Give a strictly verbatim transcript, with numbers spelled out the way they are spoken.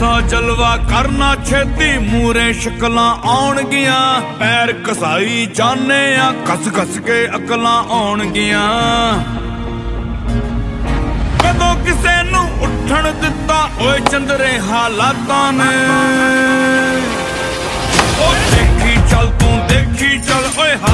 ऐसा जलवा करना छेती मूरे शक्लां आउणगियां पैर घसाई जाने आ घस घस के अकलां आउणगियां कदों किसे नू उठण दिता ओए चंदरे हालातां ने ओ देखी चल तू देखी चल ओए